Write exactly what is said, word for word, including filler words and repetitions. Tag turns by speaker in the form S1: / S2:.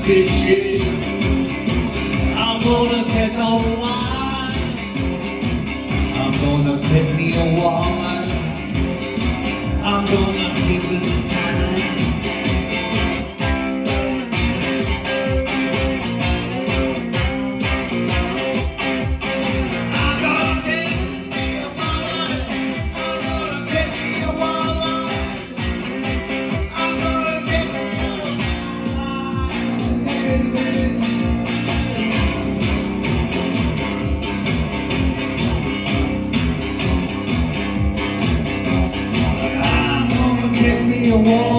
S1: fishing. I'm gonna catch a line. I'm gonna catch me a walleye. I'm gonna give it the time. I'm gonna catch me a walleye. I'm gonna catch me a walleye. I'm gonna catch me a walleye. Give me a wall.